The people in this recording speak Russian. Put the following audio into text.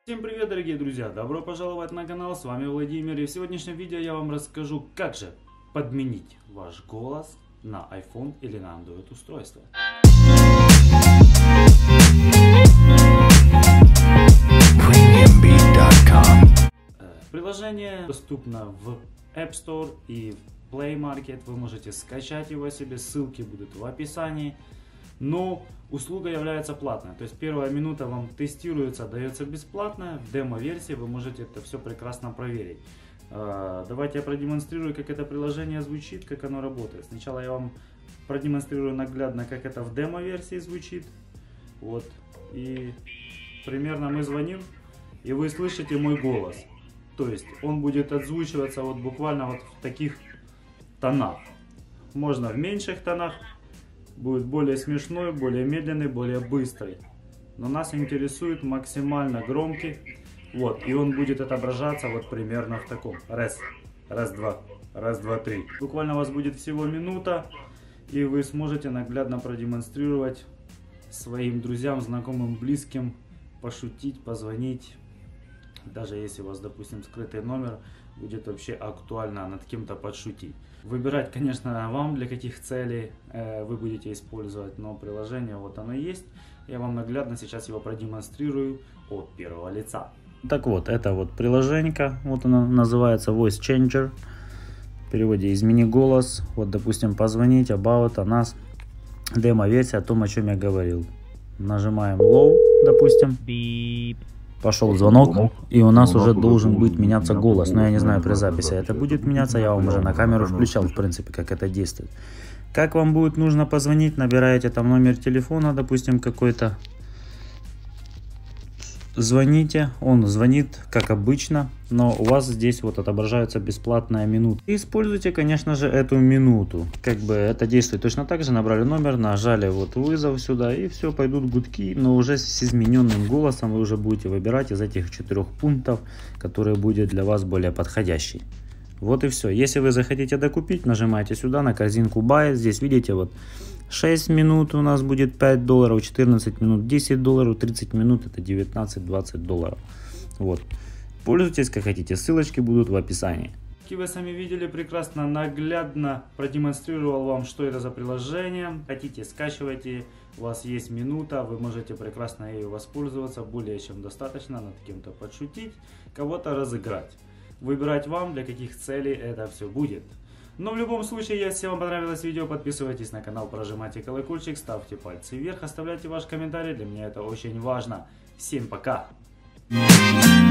Всем привет, дорогие друзья! Добро пожаловать на канал, с вами Владимир, и в сегодняшнем видео я вам расскажу, как же подменить ваш голос на iPhone или на Android устройство. Приложение доступно в App Store и в Play Market, вы можете скачать его себе, ссылки будут в описании. Но услуга является платной, то есть первая минута вам тестируется, дается бесплатно, в демо-версии вы можете это все прекрасно проверить. Давайте я продемонстрирую, как это приложение звучит, как оно работает. Сначала я вам продемонстрирую наглядно, как это в демо-версии звучит. Вот, и примерно мы звоним, и вы слышите мой голос. То есть он будет отзвучиваться вот буквально вот в таких тонах. Можно в меньших тонах. Будет более смешной, более медленный, более быстрый. Но нас интересует максимально громкий. Вот, и он будет отображаться вот примерно в таком. Раз, два, раз, два, три. Буквально у вас будет всего минута, и вы сможете наглядно продемонстрировать своим друзьям, знакомым, близким, пошутить, позвонить. Даже если у вас, допустим, скрытый номер, будет вообще актуально над кем-то подшутить. Выбирать, конечно, вам, для каких целей вы будете использовать, но приложение вот оно есть. Я вам наглядно сейчас его продемонстрирую от первого лица. Так вот, это вот приложенька, вот она называется Voice Changer. В переводе «измени голос». Вот, допустим, позвонить, about, о нас. Демо-версия о том, о чем я говорил. Нажимаем low, допустим. Beep. Пошел звонок, и у нас уже должен быть меняться голос. Но я не знаю, при записи это будет меняться. Я вам уже на камеру включал, в принципе, как это действует. Как вам будет нужно позвонить, набираете там номер телефона, допустим, какой-то. Звоните, он звонит, как обычно, но у вас здесь вот отображается бесплатная минута. И используйте, конечно же, эту минуту. Как бы это действует точно так же. Набрали номер, нажали вот вызов сюда, и все, пойдут гудки. Но уже с измененным голосом вы уже будете выбирать из этих 4 пунктов, который будет для вас более подходящий. Вот и все. Если вы захотите докупить, нажимаете сюда на корзинку Buy. Здесь видите вот 6 минут у нас будет $5, 14 минут $10, 30 минут это 19-20 долларов. Вот. Пользуйтесь как хотите, ссылочки будут в описании. Как вы сами видели, прекрасно наглядно продемонстрировал вам, что это за приложение. Хотите, скачивайте, у вас есть минута, вы можете прекрасно ею воспользоваться, более чем достаточно, над кем-то подшутить, кого-то разыграть. Выбирать вам, для каких целей это все будет. Но в любом случае, если вам понравилось видео, подписывайтесь на канал, прожимайте колокольчик, ставьте пальцы вверх, оставляйте ваш комментарий, для меня это очень важно. Всем пока!